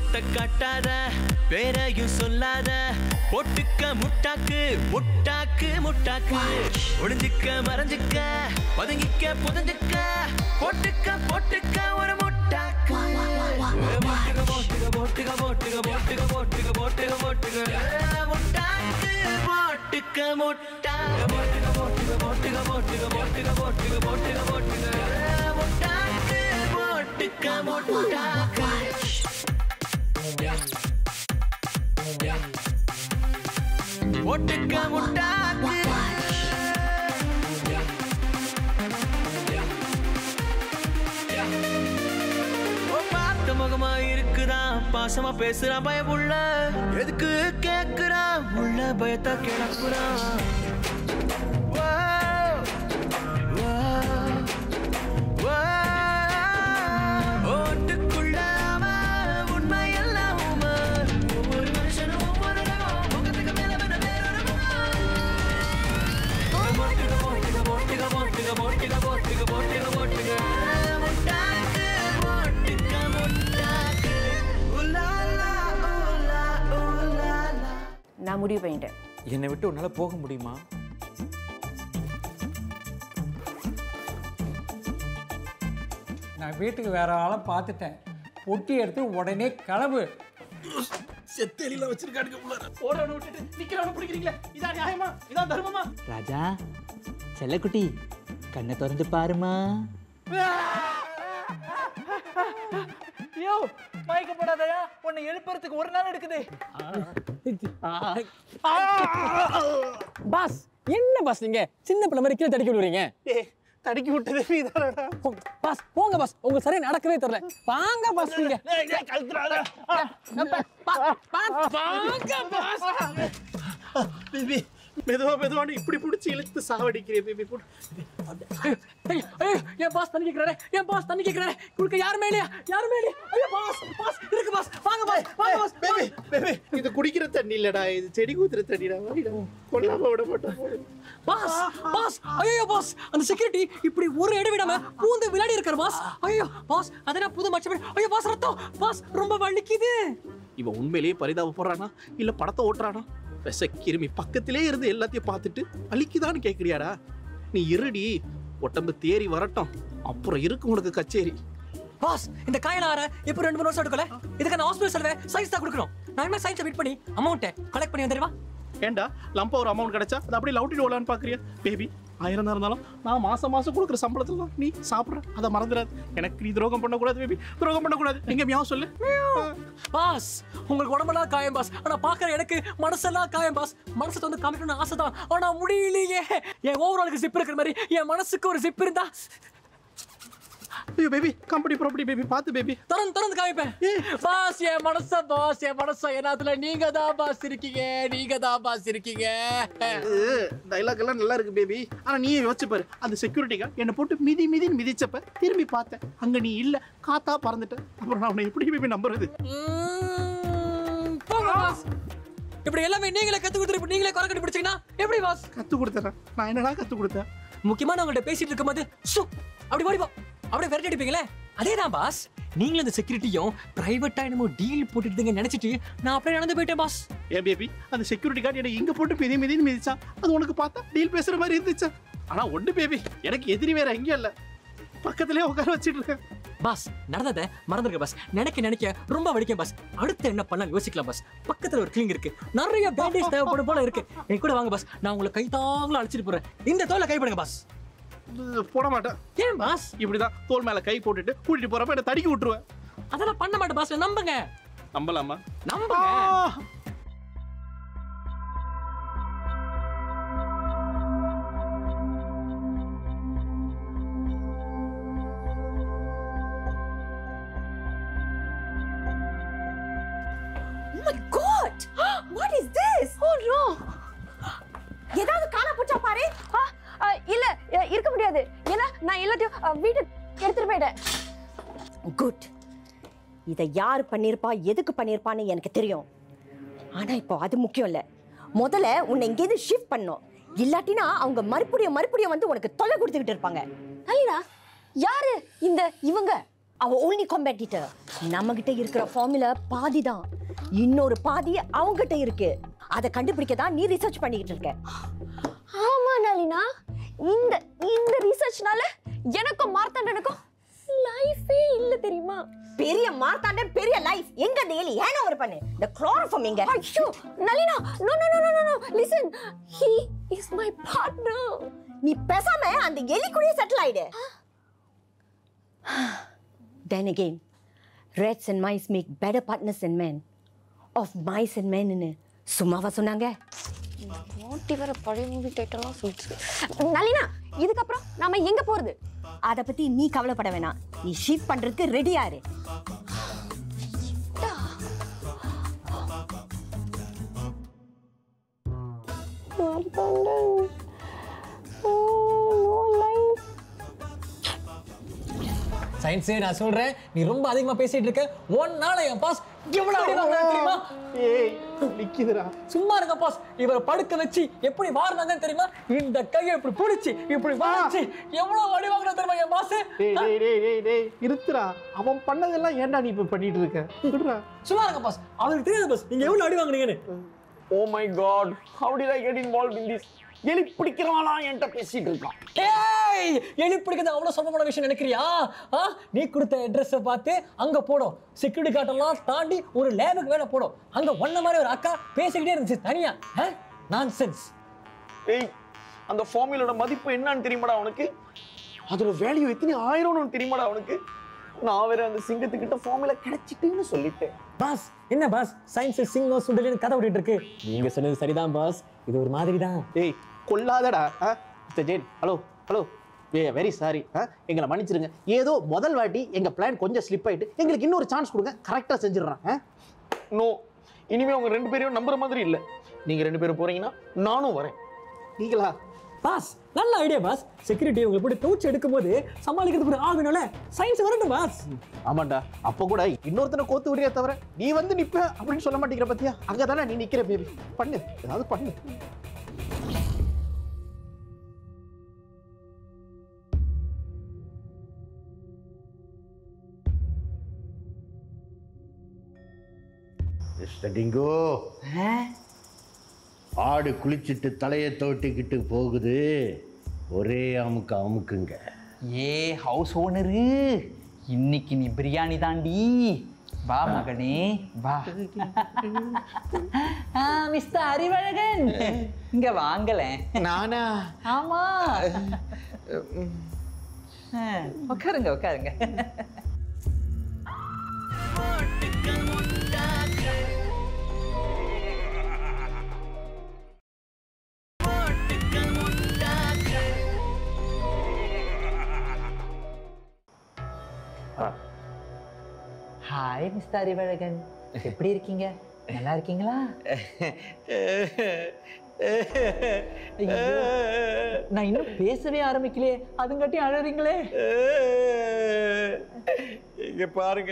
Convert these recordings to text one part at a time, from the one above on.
முகத்தை காட்டாத பேரையும் சொல்லாத போட்டுக்க முட்டாக்கு முட்டாக்கு முட்டாக்கு ஒளிஞ்சிக்க மறைஞ்சிக்க பதுங்கிக்க புதஞ்சிக்க போட்டுக்க போட்டுக்க ஒரு முட்டாக்கு போட்டுக்க போட்டுக்க போட்டுக்க போட்டுக்க போட்டுக்க போட்டுக்க போட்டுக்க போட்டுக்க முட்டாக்கு போட்டுக்க முட்டாக்கு போட்டுக்க போட்டுக்க போட்டுக்க போட்டுக்க போட்டுக்க போட்டுக்க போட்டுக்க போட்டுக்க முட்டாக்கு போட்டுக்க முட்டாக்கு போட்டுக்க முட்டாக்கு பார்த்த முகமா இருக்குதான் பாசமா பேசுறான் பயமுள்ள எதுக்கு கேக்குறான் உள்ள பயத்தை கிளப்புறான் ஓட்டுக்குள்ள உண்மை எல்லாம் ஒவ்வொரு மனுஷனும் ஒவ்வொரு முகத்துக்கு மேல போட்டுக்க போட்டுக்க போட்டுக்க போட்டுக்க போட்டுக்க போட்டுக்க போட்டுக்க போட்டுக்க முட்டாக்கு போட்டுக்க முட்டாக்கு உலாலா உலா உலாலா. நான் முடிவு பண்ணிட்டேன். என்னை விட்டு உன்னால போக முடியுமா? நான் வீட்டுக்கு வேற ஆளை பார்த்துட்டேன். பொட்டி எடுத்து உடனே கிளம்பு. செத்தேலில வச்சிருக்கானுங்க உள்ளார. ஓடறவன விட்டுட்டு நிக்கிறவன பிடிக்கிறீங்களா? இதான் நியாயமா? இதான் தர்மமா? ராஜா செல்லக்குட்டி கண்ணை திறந்து பாருமா. ஐயோ மயக்கப்படாதயா, உன்னை எழுப்புறதுக்கு ஒரு நாள் எடுக்குது. பாஸ் என்ன பாஸ் நீங்க சின்ன பிள்ளை மாதிரி கீழே தடுக்கி விடுறீங்க? தடுக்கி விட்டது நீதானடா. பாஸ் போங்க பாஸ், உங்க சரியா நடக்கவே தெரியல. வாங்க பாஸ் நீங்க. வாங்க பாஸ். பேபி மெதுவா மெதுவான இப்படி பிடிச்சி இழுத்து சாவடிக்கிறே பேபி. ஏன் பாஸ் தண்ணி கேக்குறாரு? ஏன் பாஸ் தண்ணி கேக்குறாரு? குடுக்க யாருமே இல்லையா? யாருமே இல்லையா? ஐயோ பாஸ் பாஸ் இருக்கு பாஸ். வாங்க பாஸ் வாங்க பாஸ். பேபி பேபி இது குடிக்கிற தண்ணி இல்லடா, இது செடி ஊத்துற தண்ணிடா. வாடிடா கொல்லாம விட மாட்டோம். பாஸ் பாஸ் ஐயோ பாஸ் அந்த செக்யூரிட்டி இப்படி ஒரு இடம் விடாம பூந்து விளையாடி இருக்காரு பாஸ். ஐயோ பாஸ் அதெல்லாம் புது மச்சம். ஐயோ பாஸ் ரத்தம் பாஸ் ரொம்ப வலிக்குது. இவன் உண்மையிலேயே பரிதாபப்படுறானா இல்ல படத்தை ஓட்டுறானா? விஷ கிருமி பக்கத்திலே இருந்து எல்லாத்தையும் பார்த்துட்டு வலிக்குதான்னு கேக்குறியாடா? நீ இருடி, உடம்பு தேறி வரட்டும், அப்புறம் இருக்கு உனக்கு கச்சேரி. பாஸ் இந்த காயலார இப்போ 2-3 வருஷம் எடுக்கல. இதுக்கு நான் ஹாஸ்பிடல் செலவே சைன்ஸ் தான் கொடுக்கணும். நான் என்ன சைன்ஸை வெயிட் பண்ணி அமௌண்ட்டை கலெக்ட் பண்ணி வந்துடுவா. ஏண்டா லம்பா ஒரு அமௌண்ட் கிடைச்சா அதை அப்படியே லவுட்டிட்டு ஓடலான்னு பாக்குறியா? பேபி 1000 தான் இருந்தாலும் நான் மாசம் மாசம் கொடுக்குற சம்பளத்துல தான் நீ சாப்பிட்ற. அதை மறந்துடாது. எனக்கு நீ துரோகம் பண்ணக்கூடாது பேபி, துரோகம் பண்ணக்கூடாது. எங்க மியாவ் சொல்லு. பாஸ் உங்களுக்கு உடம்பெல்லாம் காயம் பாஸ், ஆனா பாக்குற எனக்கு மனசெல்லாம் காயம் பாஸ். மனசை வந்து காமிக்கணும்னு ஆசை தான், ஆனா முடியலையே. என் ஓவராலுக்கு ஜிப் இருக்கிற மாதிரி என் மனசுக்கு ஒரு ஜிப் இருந்தா. ஐயோ பேபி கம்பெனி ப்ராப்பர்ட்டி பேபி பார்த்து பேபி திறந்து காமிப்பேன். பாஸ் என் மனச பாஸ் என் மனச என்னத்துல நீங்க தான் பாஸ் இருக்கீங்க, நீங்க தான் பாஸ் இருக்கீங்க. டைலாக் எல்லாம் நல்லா இருக்கு பேபி, ஆனா நீயே யோசிச்சு பாரு. அந்த செக்யூரிட்டி கார்டு என்ன போட்டு மிதின்னு மிதிச்சப்ப திரும்பி பார்த்தேன், அங்க நீ இல்ல, காத்தா பறந்துட்ட. அப்புறம் நான் உன்னை எப்படி பேபி நம்புறது? இப்படி எல்லாமே நீங்களே கத்து கொடுத்துட்டு நீங்களே குறை கட்டி பிடிச்சீங்கன்னா எப்படி பாஸ்? கத்து கொடுத்தேன் நான். என்னடா கத்து கொடுத்தேன்? முக்கியமா நான் உங்கள்ட்ட பேசிட்டு இருக்கும்போது அப்படி ஓடிப்பா அப்படியே விரட்டி அடிப்பீங்களே, அதேதான் பாஸ். நீங்களும் அந்த செக்யூரிட்டியும் பிரைவேட்டா என்னமோ டீல் போட்டுட்டு நினைச்சிட்டு நான் அப்படியே நடந்து போயிட்டேன் பாஸ். ஏன் பேபி அந்த செக்யூரிட்டி கார்டு என்ன இங்க போட்டு மிதின்னு மிதிச்சா அது உனக்கு பார்த்தா டீல் பேசுற மாதிரி இருந்துச்சா? ஆனா ஒண்ணு பேபி, எனக்கு எதிரி வேற எங்கேயும் இல்ல, பக்கத்திலே உட்கார வச்சிட்டு இருக்கேன். பாஸ் நடந்ததை மறந்துருக்க பாஸ். நினைக்க ரொம்ப வலிக்கும் பாஸ். அடுத்து என்ன பண்ணலாம் யோசிக்கலாம் பாஸ். பக்கத்துல ஒரு கிளினிக் இருக்கு, நிறைய பேண்டேஜ் தேவைப்படும் போல இருக்கு. என் கூட வாங்க பாஸ், நான் உங்களை கைத்தாங்களா அழைச்சிட்டு போறேன். இந்த தோலை கைப்படுங்க பாஸ். போட மாட்டேன். ஏன் பாஸ்? இப்படிதான் தோல் மேல கை போட்டுட்டு கூட்டிட்டு போறப்ப என்ன தடுக்கி விட்டுருவேன். அதெல்லாம் பண்ண மாட்டேன் பாஸ், நம்புங்க. நம்பலாமா? நம்புங்க. Oh my God! What is this? Oh no! ஏதாவது காணா போச்சா பாரு. இல்ல இருக்க முடியாது. ஏன்னா நான் எல்லாத்தையும் வீட்டுக்கு எடுத்துட்டு போயிட்டேன். குட். இதை யார் பண்ணிருப்பா, எதுக்கு பண்ணிருப்பான்னு எனக்கு தெரியும். ஆனா இப்போ அது முக்கியம் இல்ல. முதல்ல உன்னை இங்கேருந்து ஷிஃப்ட் பண்ணணும். இல்லாட்டினா அவங்க மறுபடியும் வந்து உனக்கு தொல்லை கொடுத்துக்கிட்டு இருப்பாங்க. நளினா யாரு இந்த இவங்க? அவ only competitor. நம்ம கிட்ட இருக்கிற ஃபார்முலா பாதி தான், இன்னொரு பாதி அவங்க கிட்ட இருக்கு. அதை கண்டுபிடிக்க தான் நீ ரிசர்ச் பண்ணிக்கிட்டு இருக்க. ஆமா நளினா, இந்த இந்த ரிசர்ச்னால எனக்கும் மார்த்தாண்டனுக்கும் லைஃபே இல்ல தெரியுமா? பெரிய மார்த்தாண்டன் பெரிய லைஃப் எங்க டெய்லி ஏனோ ஒரு பண்ணு. இந்த குளோரோஃபார்ம் எங்க? ஐயோ Nalina, no no no no no listen, he is my partner. நீ பேசாம அந்த எலி கூடயே செட்டில் ஆயிடு. Then again, rats and mice make better partners than men. Of mice and men ன்னு சும்மாவா சொன்னாங்க? மோட்டி வர பழைய மூவி டைட்டில்லாம் சொல்லிச்சு. நளினா, இதுக்கப்புறம் நாம எங்க போறது? அத பத்தி நீ கவலைப்பட வேணாம். நீ ஷீட் பண்றதுக்கு ரெடியா இரு. சயின்ஸே நான் சொல்றேன், நீ ரொம்ப அதிகமா பேசிட்டு இருக்க. ஒன் நாள் என் பாஸ் எவ்வளவு அடி வாங்குறாங்க தெரியுமா? ஏய் நிக்குதுடா. சும்மா இருங்க பாஸ். இவரை படுக்க வச்சு எப்படி வாரினாங்கன்னு தெரியுமா? இந்த கையை இப்படி பிடிச்சி இப்படி வாரிச்சு எவ்வளவு அடி வாங்குறா தெரியுமா என் பாஸ்? டேய் டேய் டேய் டேய் டேய் இருத்துடா. அவன் பண்ணதெல்லாம் ஏன்டா நீ இப்ப பண்ணிட்டு இருக்க? விடுடா. சும்மா இருங்க பாஸ். அவருக்கு தெரியாது பாஸ் நீங்க எவ்வளவு அடி வாங்குனீங்கன்னு. Oh my god, how did I get involved in this? எலி பிடிக்கிறவனா என்கிட்ட பேசிட்டு இருக்கான். ஏய், எலி பிடிக்கிறது அவ்வளவு சுலபமான விஷயம் நினைக்கிறியா? நீ கொடுத்த அட்ரஸை பார்த்து அங்க போடும், செக்யூரிட்டி கார்டெல்லாம் தாண்டி ஒரு லேபுக்கு வேலை போடும். அங்க ஒன்ன மாதிரி ஒரு அக்கா பேசிக்கிட்டே இருந்துச்சு தனியா. நான்சென்ஸ். ஏய், அந்த ஃபார்முலோட மதிப்பு என்னன்னு தெரியுமாடா உனக்கு? அதோட வேல்யூ எத்தனை ஆயிரம்னு தெரியுமாடா உனக்கு? நான் வேற அந்த சிங்கத்துக்கிட்ட ஃபார்முலா கிடைச்சிட்டுன்னு சொல்லிட்டேன். பாஸ் என்ன பாஸ், சயின்ஸ் சிங்கம் சுண்டலின்னு கதை ஓடிட்டு இருக்கு. நீங்க சொன்னது சரிதான் பாஸ், இது ஒரு மாதிரி தான். ஏய் கொல்லாதடா. Mister Jain, hello hello, very sorry, எங்களை மன்னிச்சிருங்க. ஏதோ முதல் வாட்டி எங்க பிளான் கொஞ்சம் ஸ்லிப் ஆயிட்டு எங்களுக்கு இன்னொரு சான்ஸ் கொடுங்க, கரெக்டா செஞ்சிடறேன். நோ, இனிமே உங்க ரெண்டு பேரையும் நம்புற மாதிரி இல்ல. நீங்க ரெண்டு பேரும் போறீங்கன்னா நானும் வரேன். நீங்களா? பாஸ் நல்ல ஐடியா பாஸ். செக்யூரிட்டி உங்களை போட்டு டவுச் எடுக்கும் போது சமாளிக்கிறதுக்கு ஒரு ஆகணும்ல, சயின்ஸ் வரட்டும் பாஸ். ஆமாண்டா, அப்ப கூட இன்னொருத்தனை கோத்து விடுறியே தவிர நீ வந்து நிப்ப அப்படின்னு சொல்ல மாட்டேங்கிற பத்தியா? அங்கதானே நீ நிக்கிற பேபி. பண்ணு, ஏதாவது பண்ணு. மிஸ்டர் டிங்கோ, ஆடு குளிச்சுட்டு தலையை தோட்டிக்கிட்டு போகுது, ஒரே அமுக்கு அமுக்குங்க. ஏ ஹவுஸ் ஓனரு, இன்னைக்கு நீ பிரியாணி தாண்டி. வா மகனே வா. மிஸ்டர் அறிவழகன் இங்க வாங்கல. நானா? ஆமா, உட்காருங்க உட்காருங்க. ஹாய் மிஸ்டர் அறிவழகன், எப்படி இருக்கீங்க? நல்லா இருக்கீங்களா? நான் இன்னும் பேசவே ஆரம்பிக்கலையே, அதுங்காட்டி அழறீங்களே. இங்க பாருங்க,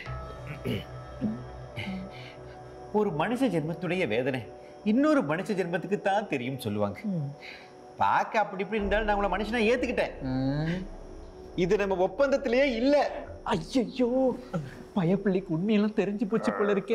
ஒரு மனுஷ ஜென்மத்துடைய வேதனை இன்னொரு மனுஷ ஜென்மத்துக்கு தான் தெரியும் சொல்லுவாங்க. பார்க்க அப்படி இப்படி இருந்தாலும் நான் உங்களை மனுஷனா ஏத்துக்கிட்டேன். இது நம்ம ஒப்பந்தத்திலேயே இல்ல. ஐயோ, பயப்பிள்ளைக்கு உண்மையெல்லாம் தெரிஞ்சு போச்சு போல இருக்கே.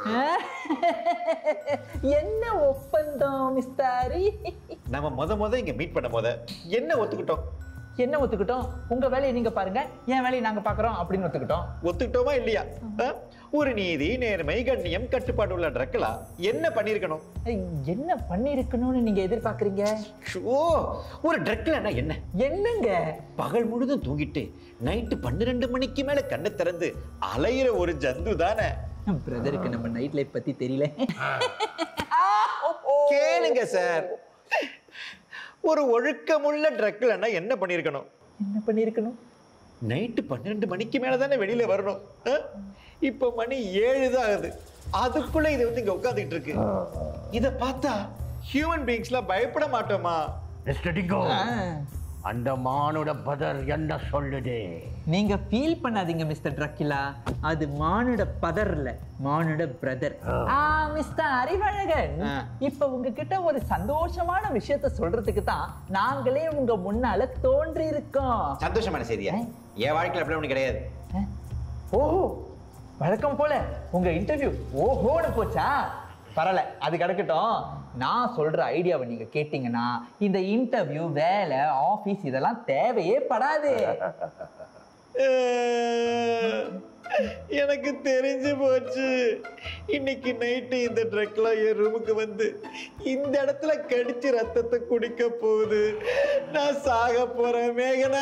என்ன ஒப்பந்தம் மிஸ்டாரி? நம்ம முத இங்க மீட் பண்ண போத என்ன ஒத்துக்கிட்டோம்? என்ன ஒத்துக்கிட்டோம்? உங்க வேலையை நீங்க பாருங்க, என் வேலையை நாங்க பாக்குறோம் அப்படின்னு ஒத்துக்கிட்டோம். ஒத்துக்கிட்டோமா இல்லையா? ஒரு நீதி, நேர்மை, கண்ணியம், கட்டுப்பாடு உள்ள ட்ரக்கலா என்ன பண்ணிருக்கணும்? என்ன பண்ணிருக்கணும்னு நீங்க எதிர்பார்க்கறீங்க? ஒரு ட்ரக்லன்னா என்ன? என்னங்க பகல் முழுதும் தூங்கிட்டு நைட்டு 12 மணிக்கு மேல கண்ணை திறந்து அலையிற ஒரு ஜந்து தானே. பிரதருக்கு நம்ம நைட் லைஃப் பத்தி தெரியல. கேளுங்க சார், ஒரு ஒழுக்கமுள்ள ட்ரக்லன்னா என்ன பண்ணிருக்கணும்? என்ன பண்ணிருக்கணும்? நைட்டு 12 மணிக்கு மேல தானே வெளியில வரணும். இப்ப மணி 7 தான் ஆகுது, அதுக்குள்ள இது வந்து இங்க உட்காந்துக்கிட்டு இருக்கு. இத பார்த்தா ஹியூமன் பீயிங்ஸ்லாம் பயப்பட மாட்டோமா? அந்த மானுட பதர் என்ன சொல்லுது? நீங்க ஃபீல் பண்ணாதீங்க மிஸ்டர் ட்ரக்கிலா, அது மானுட பதர் இல்ல, மானுட பிரதர். மிஸ்டர் அறிவழகன், இப்ப உங்ககிட்ட ஒரு சந்தோஷமான விஷயத்த சொல்றதுக்கு தான் நாங்களே உங்க முன்னால தோன்றி இருக்கோம். சந்தோஷமான செய்தியா? என் வாழ்க்கையில அப்படி ஒண்ணு கிடையாது. ஓஹோ, வழக்கம் போல உங்க இன்டர்வியூ ஓஹோன்னு போச்சா? பரவாயில்ல, அது கிடக்கட்டும். நான் சொல்ற ஐடியாவை நீங்க கேட்டீங்கன்னா இந்த இன்டர்வியூ, வேலை, ஆபீஸ் இதெல்லாம் தேவையே படாது. எனக்கு தெரிஞ்சு போச்சு. இன்னைக்கு நைட்டு இந்த ட்ரக்லாம் என் ரூமுக்கு வந்து இந்த இடத்துல கடிச்சு ரத்தத்தை குடிக்க போகுது. நான் சாக போறேன் மேகனா.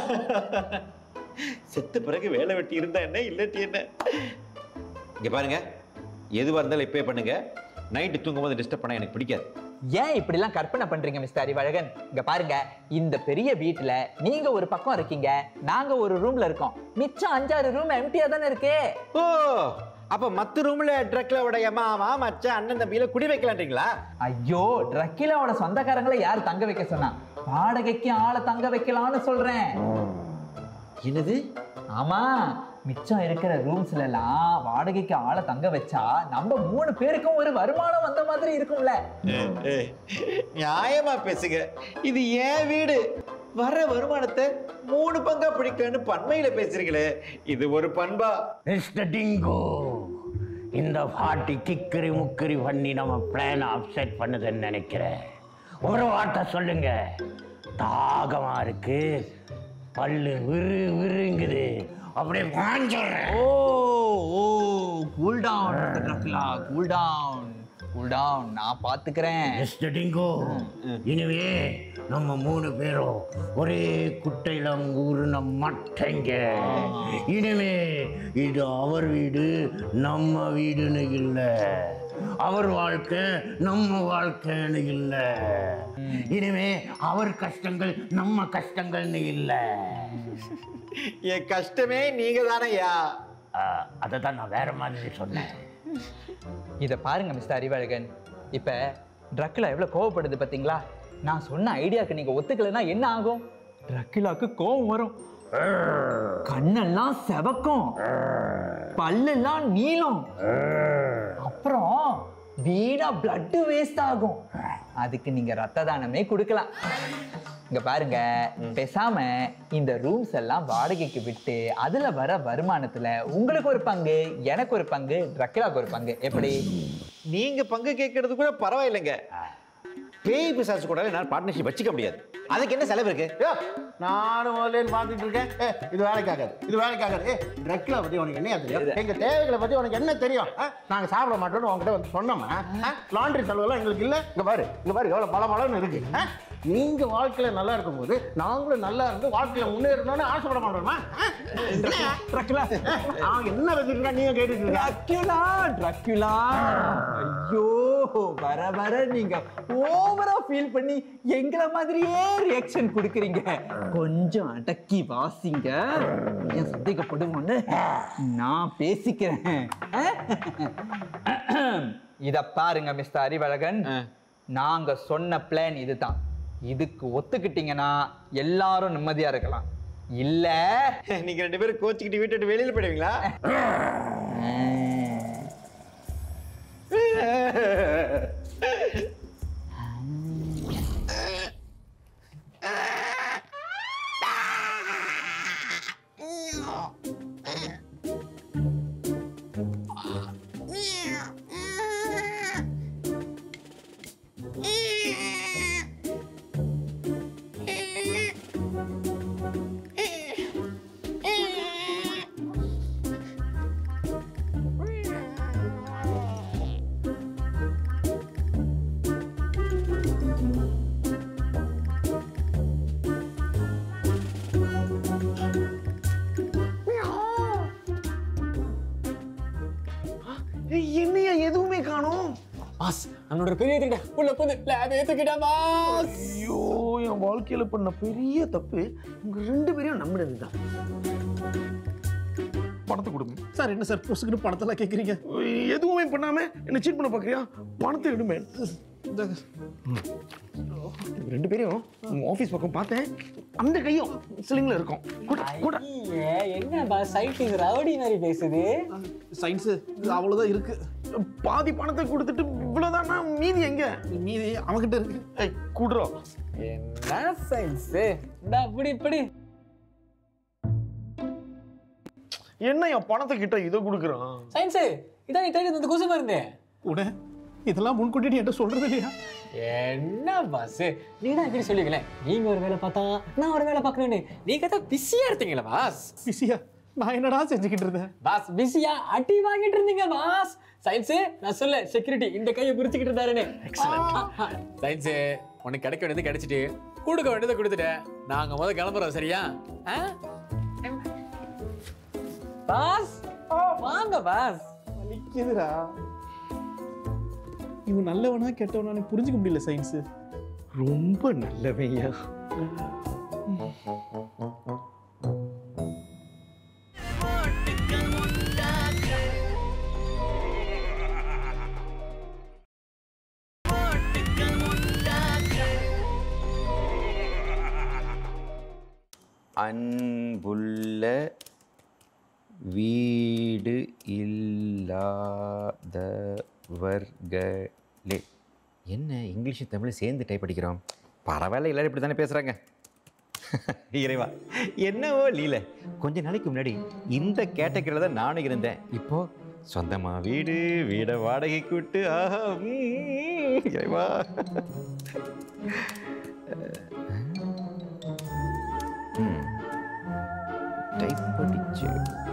செத்த பிறகு வேலை வெட்டி இருந்தா என்ன, இல்லாட்டி என்ன? இங்க பாருங்க, எதுவா இருந்தாலும் இப்பவே பண்ணுங்க. நைட்டு தூங்கும்போது டிஸ்டர்ப் பண்ண எனக்கு பிடிக்காது. ஏன் இப்படிலாம் கற்பனை பண்றீங்க மிஸ்டர் அறிவழகன்? இங்க பாருங்க, இந்த பெரிய வீட்டுல நீங்க ஒரு பக்கம் இருக்கீங்க, நாங்க ஒரு ரூம்ல இருக்கோம். மிச்சம் 5-6 ரூம் எம்டியா தானே இருக்கு. ஓ, அப்ப மத்த ரூம்ல ட்ரக்லோட மாமா மச்சான் அண்ணன் தம்பியில குடி வைக்கலான்றீங்களா? ஐயோ, ட்ரக்கிலாவோட சொந்தக்காரங்களை யார் தங்க வைக்க சொன்னா? வாடகைக்கு ஆளை தங்க வைக்கலாம்னு சொல்றேன். என்னது? ஆமா, மிச்சம் இருக்கிற ரூம்ஸ்ல எல்லாம் வாடகைக்கு ஆளை தங்க வச்சா நம்ம 3 பேருக்கும் ஒரு வருமானம் வந்த மாதிரி இருக்கும்ல. நியாயமா பேசுங்க. இது ஏன் வீடு, வர வருமானத்தை 3 பங்கா பிடிக்கலன்னு பண்மையில பேசுறீங்களே, இது ஒரு பண்பா? மிஸ்டர் டிங்கோ, இந்த பாட்டி கிக்கரி முக்கரி பண்ணி நம்ம பிளான் அப்செட் பண்ணுதுன்னு நினைக்கிறேன். ஒரு வார்த்தை சொல்லுங்க. தாகமா இருக்கு, பல்லு விரு விருங்குது, அப்படியே வாஞ்சிடுறேன். ஓ ஓ, கூல் டவுன் ட்ரக்கிலா, கூல் டவுன், கூல் டவுன், நான் பாத்துக்கிறேன். மிஸ்டர் டிங்கோ, இனிமே நம்ம 3 பேரும் ஒரே குட்டையில ஊருன மட்டைங்க. இனிமே இது அவர் வீடு நம்ம வீடுன்னு இல்லை, அவர் வாழ்க்கை நம்ம வாழ்க்கைன்னு இல்லை. இனிமே அவர் கஷ்டங்கள் நம்ம கஷ்டங்கள்னு இல்லை. என் கஷ்டமே நீங்க தானையா? அதை தான் நான் வேற மாதிரி சொன்னேன். இதை பாருங்க மிஸ்டர் அறிவழகன், இப்ப ட்ரக்கிலா எவ்வளவு கோவப்படுது பாத்தீங்களா? நான் சொன்ன ஐடியாக்கு நீங்க ஒத்துக்கலைன்னா என்ன ஆகும்? ட்ரக்கிலாக்கு கோவம் வரும், கண்ணெல்லாம் செவக்கும், பல்லெல்லாம் நீளம், அப்புறம் வீணா பிளட் வேஸ்ட் ஆகும். அதுக்கு நீங்க ரத்த தானமே கொடுக்கலாம். இங்க பாருங்க, பேசாம இந்த ரூம்ஸ் எல்லாம் வாடகைக்கு விட்டு அதுல வர வருமானத்துல உங்களுக்கு ஒரு பங்கு, எனக்கு ஒரு பங்கு, ட்ரக்கிலாக்கு ஒரு பங்கு, எப்படி? நீங்க பங்கு கேட்கறது கூட பரவாயில்லைங்க. பேய் பிசாசு கூட என்னால் பார்ட்னர்ஷிப் வச்சுக்க முடியாது. அதுக்கு என்ன செலவு இருக்கு? நானும் முதல்ல பார்த்துட்டு இருக்கேன். இது வேலைக்காகாது, இது வேலைக்காகாது. ட்ரக்ல பத்தி உனக்கு என்ன தெரியும்? எங்க தேவைகளை பத்தி உனக்கு என்ன தெரியும்? நாங்க சாப்பிட மாட்டோம்னு உங்ககிட்ட வந்து சொன்னோமா? லாண்ட்ரி செலவெல்லாம் எங்களுக்கு இல்ல. இங்க பாரு, இங்க பாரு, எவ்வளவு பலமளன்னு இருக்கு. நீங்க வாழ்க்கையில நல்லா இருக்கும்போது நாங்களும் நல்லா இருந்து வாழ்க்கையில முன்னேறணும்னு ஆசைப்பட மாட்டோமா? என்ன வச்சிருக்கா நீங்க கேட்டுட்டு இருக்கீங்க? ட்ரக்கிலா, ட்ரக்கிலா, ஐயோ, வர வர நீங்க ஓவரா ஃபீல் பண்ணி எங்கள மாதிரியே ரியாக்ஷன் கொடுக்குறீங்க. கொஞ்சம் அடக்கி வாசிங்க, ஏன் சந்தேகப்படுவோன்னு நான் பேசிக்கிறேன். இத பாருங்க மிஸ்டர் அறிவழகன், நாங்க சொன்ன பிளான் இதுதான். இதுக்கு ஒத்துக்கிட்டீங்கன்னா எல்லாரும் நிம்மதியா இருக்கலாம். இல்ல நீங்க 2 பேரும் கோச்சிக்கிட்டு வீட்டு வெளியில போயிடுவீங்களா? என்னையா எதுவுமே காணோம்? பாஸ், நம்மளோட பெரிய திட்ட உள்ள போது லேப் ஏத்துக்கிட்டா பாஸ். ஐயோ, என் வாழ்க்கையில பண்ண பெரிய தப்பு உங்க 2 பேரையும் நம்பினது தான். பணத்தை கொடுங்க சார். என்ன சார் பொசுக்குன்னு பணத்தெல்லாம் கேட்குறீங்க? எதுவுமே பண்ணாம என்ன சீட் பண்ண பார்க்குறியா? பணத்தை எடுமே. 2 பேரையும் உங்க ஆஃபீஸ் பக்கம் பார்த்தேன், அந்த கையும் சிலிங்ல இருக்கும். என்ன பாஸ் சைட்டிங் ரவுடி மாதிரி பேசுது? சயின்ஸ் அவ்வளவுதான் இருக்கு. பாதி பணத்தை கொடுத்துட்டு இவ்வளவுதானா, மீதி எங்க? மீதி அவன்கிட்ட இருக்கு. கூடுறோம். என்ன சயின்ஸ்? இப்படி இப்படி என்ன என் பணத்தை கிட்ட இதை கொடுக்குறான்? சயின்ஸு இதான் நீ தேடி வந்து கொசு மருந்தே உட இதெல்லாம் முன்கூட்டி நீ என்கிட்ட சொல்றது இல்லையா? என்ன பாஸ் நீ தான் இப்படி சொல்லிக்கலேன், நீங்க ஒரு வேலை பார்த்தா நான் ஒரு வேலை பார்க்கணும்னு. நீங்க தான் பிஸியா இருந்தீங்களா பாஸ்? பிஸியா? நான் என்னடா செஞ்சுக்கிட்டு இருந்தேன்? பாஸ் பிஸியா அடி வாங்கிட்டு இருந்தீங்க பாஸ். சயின்ஸு நான் சொல்ல செக்யூரிட்டி இந்த கையை பிடிச்சிக்கிட்டு இருந்தாருன்னு. சயின்ஸு உனக்கு கிடைக்க வேண்டியது கிடைச்சிட்டு கொடுக்க வேண்டியதை கொடுத்துட்டேன். நாங்க முதல்ல கிளம்புறோம் சரியா? பாஸ் வாங்க பாஸ். வலிக்குதுடா. இவன் நல்லவனா கெட்டவனா எனக்கு புரிஞ்சுக்க முடியல சயின்ஸ். ரொம்ப நல்லவையா. அன்புள்ள வீடு இல்லாதவர்களே. என்ன இங்கிலீஷும் தமிழும் சேர்ந்து டைப் படிக்கிறோம்? பரவாயில்ல, எல்லாரும் இப்படி தானே பேசுகிறாங்க. இறைவா என்னவோ லீல. கொஞ்ச நாளைக்கு முன்னாடி இந்த கேட்டகரியில் தான் நானும் இருந்தேன். இப்போ சொந்தமா வீடை வாடகைக்கு விட்டு ஆஹா இறைவா. டைப் படிச்சு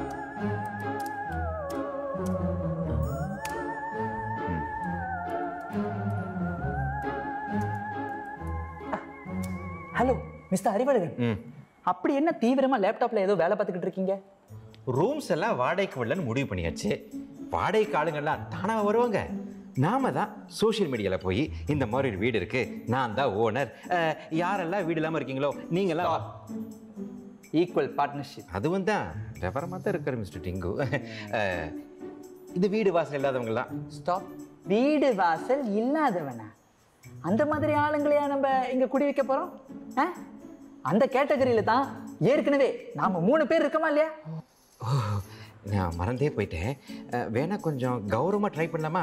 ஹலோ மிஸ்டர் அறிவழகன், அப்படி என்ன தீவிரமா லேப்டாப்ல ஏதோ வேலை பார்த்துக்கிட்டு இருக்கீங்க? ரூம்ஸ் எல்லாம் வாடகைக்கு விடலன்னு முடிவு பண்ணியாச்சு. வாடகைக்கு ஆளுங்கெல்லாம் தானா வருவாங்க. நாம தான் சோஷியல் மீடியாவில் போய் இந்த மாதிரி ஒரு வீடு இருக்கு, நான் தான் ஓனர், யாரெல்லாம் வீடு இல்லாமல் இருக்கீங்களோ நீங்களாம் ஈக்குவல் பார்ட்னர்ஷிப். அதுவும் தான் ரெவரமாக தான் இருக்காரு மிஸ்டர் டிங்கு. இந்த வீடு வாசல் இல்லாதவங்கலாம். ஸ்டாப். வீடு வாசல் இல்லாதவனா? அந்த மாதிரி ஆளுங்களையா நம்ம இங்க குடி வைக்க போறோம்? அந்த கேட்டகரியில தான் ஏற்கனவே நாம 3 பேர் இருக்கோமா இல்லையா? நான் மறந்தே போயிட்டேன். வேணா கொஞ்சம் கௌரவமா ட்ரை பண்ணலாமா?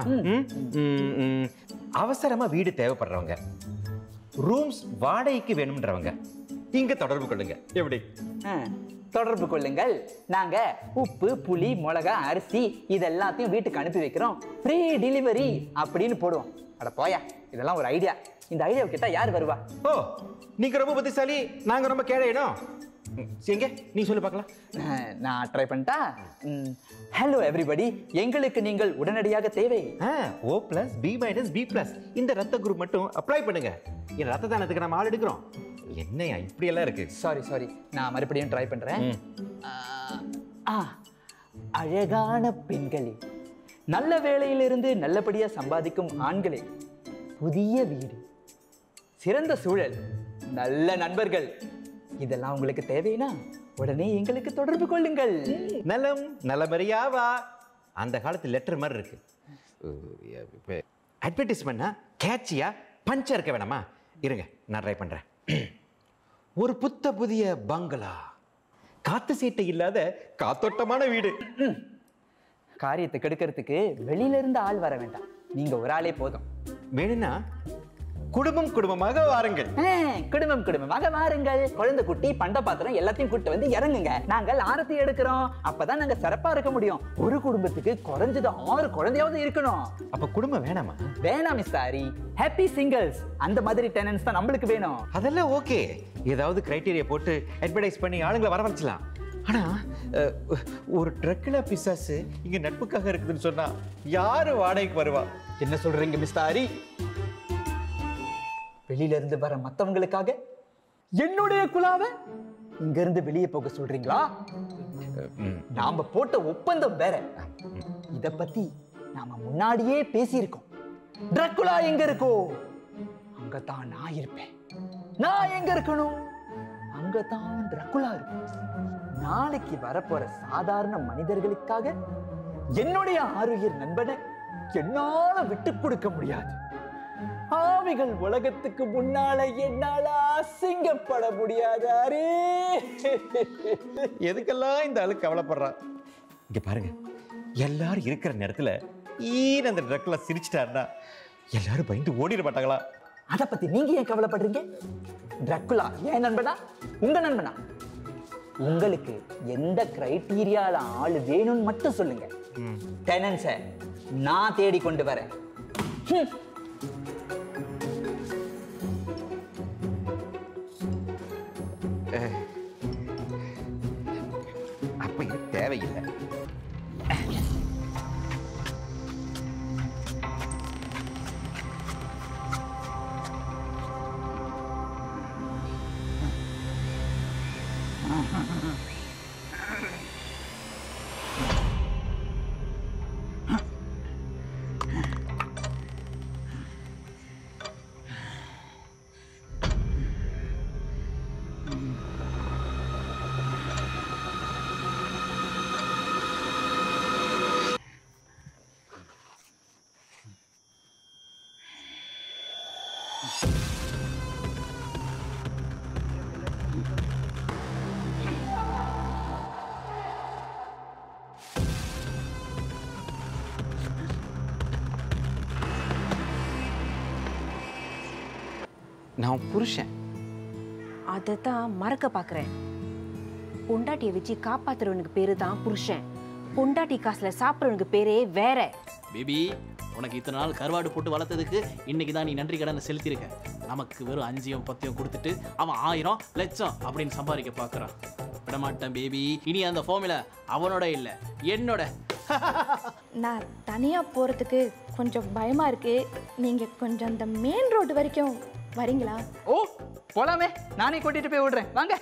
அவசரமா வீடு தேவைப்படுறவங்க, ரூம்ஸ் வாடகைக்கு வேணும்ன்றவங்க இங்க தொடர்பு கொள்ளுங்க. எப்படி? தொடர்பு கொள்ளுங்கள். நாங்க உப்பு, புளி, மிளகா, அரிசி இதெல்லாத்தையும் வீட்டுக்கு அனுப்பி வைக்கிறோம். ஃப்ரீ டெலிவரி அப்படின்னு போடுவோம். அட போயா, இதெல்லாம் ஒரு ஐடியா. இந்த ஐடியாவை கிட்ட யார் வருவா? ஓ, நீங்க ரொம்ப புத்திசாலி, நாங்க ரொம்ப கேடையிடும். எங்க நீ சொல்லு பார்க்கலாம். நான் ட்ரை பண்ணிட்டா. ஹலோ எவ்ரிபடி, எங்களுக்கு நீங்கள் உடனடியாக தேவை. O+B-B+. இந்த ரத்த குரூப் மட்டும் அப்ளை பண்ணுங்க. இந்த ரத்த தானத்துக்கு நம்ம ஆள் எடுக்கிறோம். என்னையா இப்படி எல்லாம் இருக்கு? சாரி, நான் மறுபடியும் ட்ரை பண்றேன். அழகான பெண்களே, நல்ல வேலையிலிருந்து நல்லபடியா சம்பாதிக்கும் ஆண்களே, புதிய வீடு, சிறந்த சூழல், நல்ல நண்பர்கள், இதெல்லாம் உங்களுக்கு தேவைனா உடனே எங்களுக்கு தொடர்பு கொள்ளுங்கள். நலம் நலமறியாவா. அந்த காலத்து லெட்டர் மாதிரி இருக்கு. அட்வர்டைஸ்மெண்ட்னா கேட்சியா பஞ்சா இருக்க வேணாமா? இருங்க, நான் ட்ரை பண்றேன். ஒரு புதிய பங்களா, காத்து சீட்டை இல்லாத காத்தோட்டமான வீடு. காரியத்தை கெடுக்கிறதுக்கு வெளியில இருந்து ஆள் வர வேண்டாம், நீங்க ஒரு ஆளே போதும். வேணும்னா குடும்பமாக வாருங்கள். குடும்பமாக வாருங்கள். குழந்தை குட்டி, பண்ட பாத்திரம் எல்லாத்தையும் கூட்டு வந்து இறங்குங்க. நாங்கள் ஆரத்தி எடுக்கிறோம். அப்பதான் நாங்க சிறப்பா இருக்க முடியும். ஒரு குடும்பத்துக்கு குறைஞ்சது 6 குழந்தையாவது இருக்கணும். அப்ப குடும்பம் வேணாமா? வேணாம் மிஸ்டாரி, ஹாப்பி சிங்கிள்ஸ் அந்த மாதிரி டெனன்ஸ் தான் நம்மளுக்கு வேணும். அதெல்லாம் ஓகே, ஏதாவது கிரைட்டீரியா போட்டு அட்வர்டைஸ் பண்ணி ஆளுங்களை வரவழைச்சலாம். ஆனா ஒரு ட்ரக்கில பிசாசு இங்க நட்புக்காக இருக்குதுன்னு சொன்னா யாரு வாடகைக்கு வருவா? என்ன சொல்றீங்க மிஸ்டாரி? வெளியில இருந்து வர மத்தவங்களுக்காக என்னுடைய குலாவை இங்க இருந்து வெளியே போக சொல்றீங்களா? நாம போட்ட ஒப்பந்தம் வேற. இத பத்தி நாம முன்னாடியே பேசியிருக்கோம். டிராகுலா எங்க இருக்கோ அங்கதான் நான் இருப்பேன். நான் எங்க இருக்கணும் அங்கதான் டிராகுலா இருக்கும். நாளைக்கு வரப்போற சாதாரண மனிதர்களுக்காக என்னுடைய ஆரோக்கிய நண்பனை என்னால விட்டு கொடுக்க முடியாது. ஆவிகள் உலகத்துக்கு முன்னால என்னால அசிங்கப்பட முடியாது. எதுக்கெல்லாம் இந்த ஆளு கவலைப்படுறான்? இங்க பாருங்க, எல்லாரும் இருக்கிற நேரத்துல அந்த ட்ரக்ல சிரிச்சிட்டாருன்னா எல்லாரும் பயந்து ஓடிட மாட்டாங்களா? அத பத்தி நீங்க ஏன் கவலைப்படுறீங்க? டிராகுலா ஏன் நண்பனா, உங்க நண்பனா? உங்களுக்கு எந்த கிரைட்டீரியால ஆள் வேணும்னு மட்டும் சொல்லுங்க. டெனன்ஸை நான் தேடி கொண்டு வரேன். அப்ப இது தேவையில்லை. நான் புருஷன். அதை தான் மறக்க பார்க்குறேன். பொண்டாட்டியை வச்சு காப்பாத்துறவனுக்கு பேரு தான் புருஷன். பொண்டாட்டி காசுல சாப்பிட்றவனுக்கு பேரே வேற. பேபி, உனக்கு இத்தனை நாள் கருவாடு போட்டு வளர்த்ததுக்கு இன்னைக்கு தான் நீ நன்றி கடனை செலுத்தியிருக்க. நமக்கு வெறும் 5-10 கொடுத்துட்டு அவன் 1000 லட்சம் அப்படின்னு சம்பாதிக்க பார்க்குறான். விடமாட்டேன் பேபி. இனி அந்த ஃபார்முலா அவனோட இல்லை, என்னோட. நான் தனியா போறதுக்கு கொஞ்சம் பயமா இருக்கு. நீங்க கொஞ்சம் அந்த மெயின் ரோடு வரைக்கும் வரீங்களா? ஓ போலாமே, நானே கூட்டிட்டு போய் விடுறேன், வாங்க.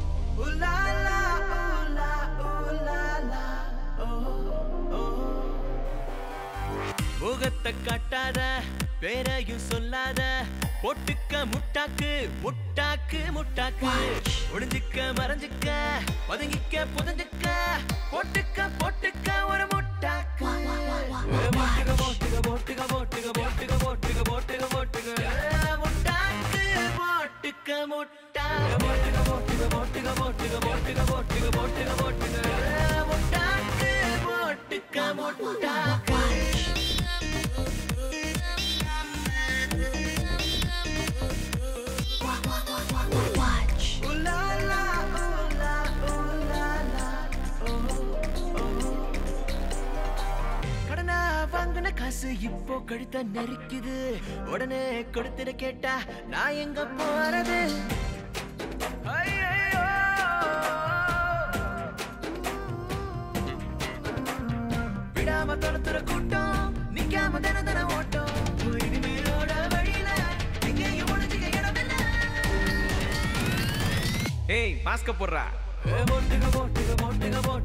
முகத்தை காட்டாத, பேரையும் சொல்லாத, பொட்டுக்க முட்டாக்கு முட்டாக்கு முட்டாக்கு, ஒளிஞ்சிக்க மறைஞ்சிக்க, பதுங்கிக்க புதஞ்சிக்க, பொட்டுக்க பொட்டுக்க ஒரு முட்டாக்கு. போட்டுக போட்டுக போட்டுக போட்டுக போட்டுக போட்டுக போட்டுக போட்டுக முட்டாக்கு போட்டுக்க முட்டாக்கு, போட்டுக போட்டுக போட்டுக போட்டுக போட்டுக போட்டுக போட்டுக போட்டுக முட்டாக்கு போட்டுக்க முட்டாக்கு. காசு இப்போ கழுத்த நெருக்குது, உடனே கொடுத்துட கேட்டா நான் எங்க போறது? விடாம துரத்துற கூட்டம், நிக்காம தின தின ஓட்டம், இனிமேலோட வழியில எங்கேயும் முடிச்சுக்க இடமில்ல. ஏய் மாஸ்க போடுறா. போட்டுக போட்டுக போட்டுக போட்டுக